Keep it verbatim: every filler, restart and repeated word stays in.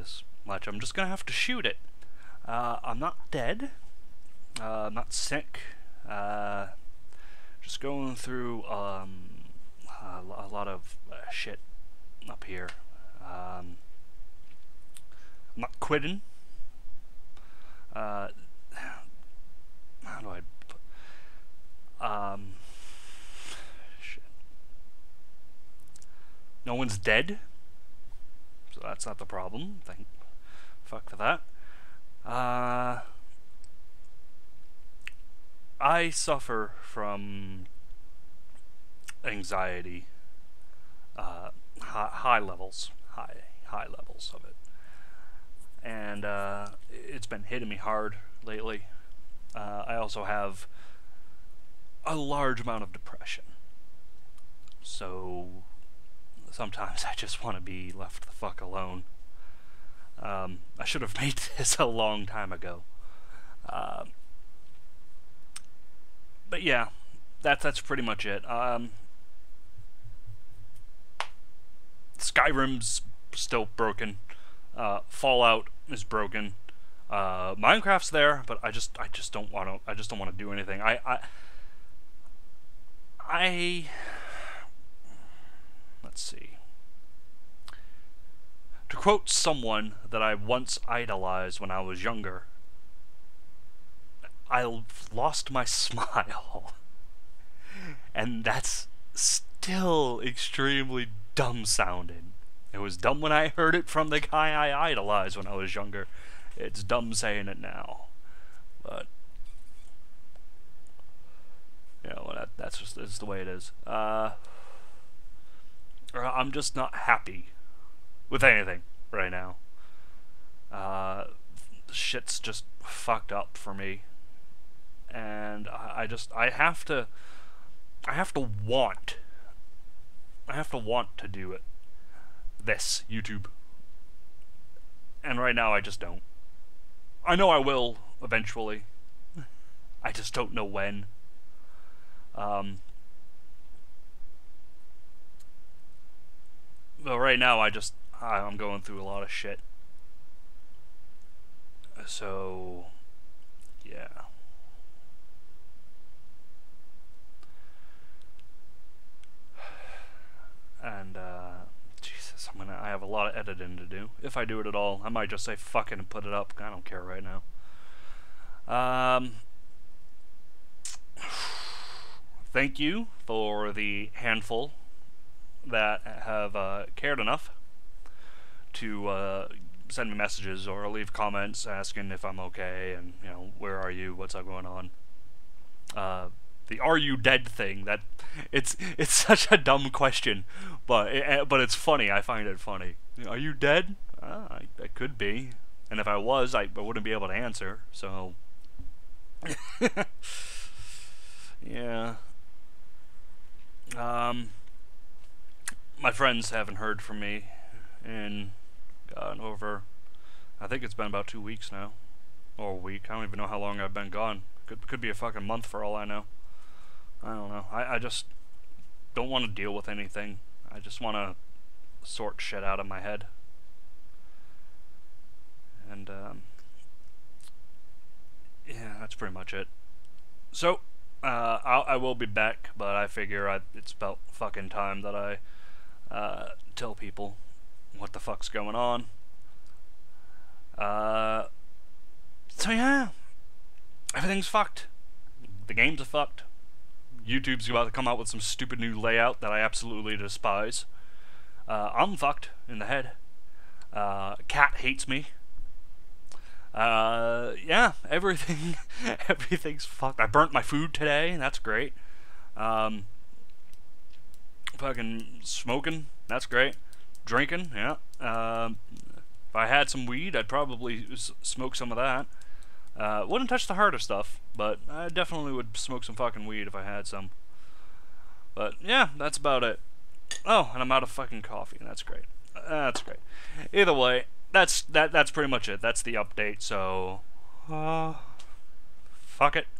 this much. I'm just gonna have to shoot it. Uh, I'm not dead. Uh, I'm not sick. Uh, just going through um, a, a lot of uh, shit up here. Um, I'm not quitting. Uh, how do I put, um, shit. No one's dead, so that's not the problem. Thank fuck for that. Uh, I suffer from anxiety, uh, high, high levels, high high levels of it, and uh, it's been hitting me hard lately. Uh, I also have a large amount of depression, so sometimes I just want to be left the fuck alone. Um, I should have made this a long time ago. Uh, but yeah, that, that's pretty much it. Um, Skyrim's still broken. Uh, Fallout is broken. Uh, Minecraft's there, but I just I just don't want to I just don't want to do anything. I I I let's see. To quote someone that I once idolized when I was younger, I lost my smile. And that's still extremely dumb sounding. It was dumb when I heard it from the guy I idolized when I was younger. It's dumb saying it now. But, you know, that, that's just that's the way it is. Uh, I'm just not happy with anything right now. Uh, shit's just fucked up for me. And I, I just, I have to, I have to want, I have to want to do it. This, YouTube. And right now I just don't. I know I will, eventually. I just don't know when. Um, but right now I just, I'm going through a lot of shit. So, yeah. And, uh, Jesus, I'm gonna, I have a lot of editing to do. If I do it at all, I might just say fuck it and put it up. I don't care right now. Um, thank you for the handful that have, uh, cared enough to, uh, send me messages or leave comments asking if I'm okay and, you know, where are you, what's up going on. Uh, the "are you dead" thing, that it's it's such a dumb question, but it, but it's funny. I find it funny. Are you dead? Uh, I, I could be, and if I was, I, I wouldn't be able to answer. So, yeah. Um, my friends haven't heard from me in God, over. I think it's been about two weeks now, or a week. I don't even know how long I've been gone. Could could be a fucking month for all I know. I don't know. I, I just don't want to deal with anything. I just want to sort shit out of my head. And, um, yeah, that's pretty much it. So, uh, I'll, I will be back, but I figure I, it's about fucking time that I uh, tell people what the fuck's going on. Uh, so yeah, everything's fucked. The games are fucked. YouTube's about to come out with some stupid new layout that I absolutely despise. Uh, I'm fucked in the head. Uh, Cat hates me. Uh, yeah, everything, everything's fucked. I burnt my food today, and that's great. Um, fucking smoking, that's great. Drinking, yeah. Um, if I had some weed, I'd probably s smoke some of that. Uh, wouldn't touch the harder stuff, but I definitely would smoke some fucking weed if I had some. But yeah, that's about it. Oh, and I'm out of fucking coffee, and that's great. Uh, that's great. Either way, that's that. That's pretty much it. That's the update. So, uh, fuck it.